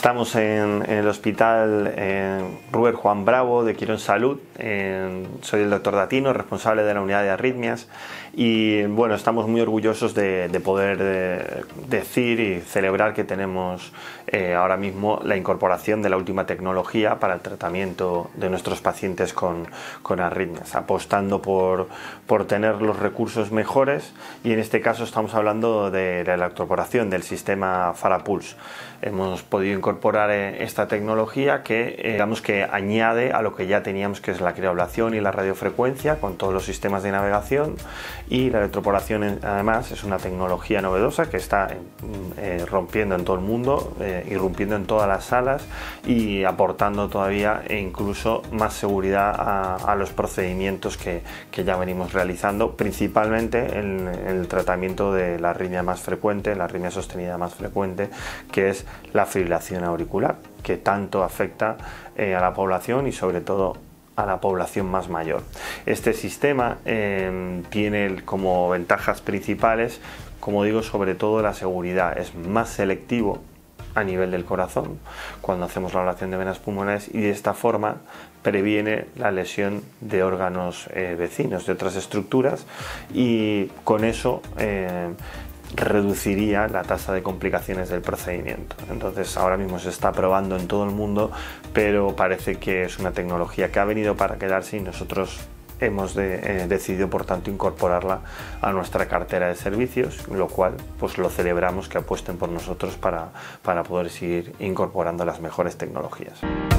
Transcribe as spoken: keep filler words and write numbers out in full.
Estamos en, en el hospital en Ruber Juan Bravo de Quirón Salud. En, soy el doctor Datino, responsable de la unidad de arritmias, y bueno, estamos muy orgullosos de, de poder de, decir y celebrar que tenemos eh, ahora mismo la incorporación de la última tecnología para el tratamiento de nuestros pacientes con, con arritmias, apostando por, por tener los recursos mejores, y en este caso estamos hablando de, de la incorporación del sistema Farapulse. Hemos podido incorporar esta tecnología que eh, digamos que añade a lo que ya teníamos, que es la crioablación y la radiofrecuencia con todos los sistemas de navegación, y la electroporación además es una tecnología novedosa que está eh, rompiendo en todo el mundo, eh, irrumpiendo en todas las salas y aportando todavía e incluso más seguridad a, a los procedimientos que, que ya venimos realizando, principalmente en, en el tratamiento de la arritmia más frecuente, la arritmia sostenida más frecuente, que es la fibrilación auricular, que tanto afecta eh, a la población y sobre todo a la población más mayor. Este sistema eh, tiene como ventajas principales, como digo, sobre todo la seguridad. Es más selectivo a nivel del corazón cuando hacemos la ablación de venas pulmonares, y de esta forma previene la lesión de órganos eh, vecinos, de otras estructuras, y con eso eh, reduciría la tasa de complicaciones del procedimiento. Entonces ahora mismo se está probando en todo el mundo, pero parece que es una tecnología que ha venido para quedarse, y nosotros hemos de, eh, decidido por tanto incorporarla a nuestra cartera de servicios, lo cual pues lo celebramos, que apuesten por nosotros para, para poder seguir incorporando las mejores tecnologías.